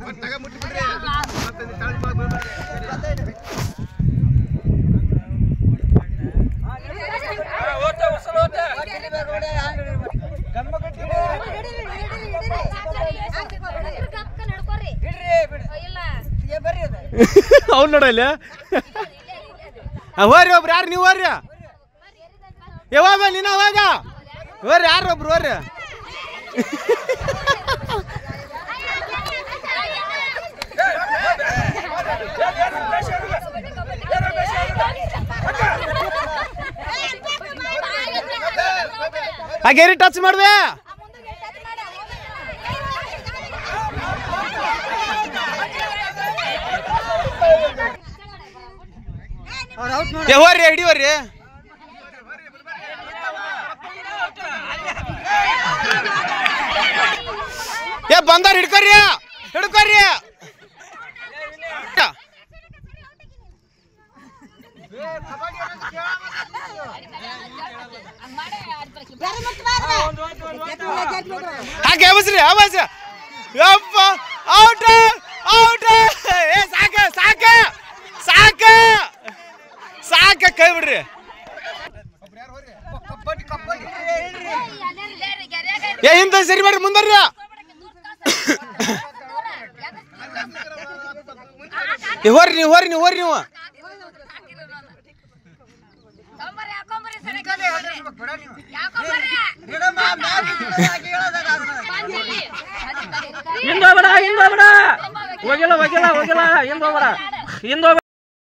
ಅವ್ನು ನೋಡಲ್ಲ ಹೋರಿ ಒಬ್ರು ಯಾರು ನೀವು ಹೋರಿ ಯಾವಾಗ ನೀನು ಅವಾಗ ಹೋರಿ ಯಾರು ಒಬ್ರು ಹೋರಿ ಆ ಗೆರಿ ಟಚ್ ಮಾಡ್ದೆ ಹೋರಿ ಹಿಡಿಯೋರಿ ಏ ಬಂದಾರ ಹಿಡ್ಕೊರಿ ಹಿಡ್ಕೊರಿ ಹಾಗೆ ಅವಸ್ರಿ ಅವಸ್ರಿ ಯಪ್ಪ ಔಟ್ ಔಟ್ ಏ ಸಾಕ ಸಾಕ ಸಾಕ ಸಾಕ ಕೈ ಬಿಡ್ರಿ ಏ ಹಿಂದ ಸರಿ ಮಾಡ್ರಿ ಮುಂದರ್ರಿ ಹೋರಿ ನೀವು ಹೋರಿ ನೀವು ಹೋರಿ ನೀವು ಹಿಂದೋಗ್ಬೇಡ ಹಿಂದೋಗ್ಬೇಡ ಹೋಗಿಲ್ಲ ಹೋಗಿಲ್ಲ ಹೋಗಿಲ್ಲ ಹಿಂದೋಗ್ಬೇಡ ಹಿಂದೋಗ್ಬೇಡ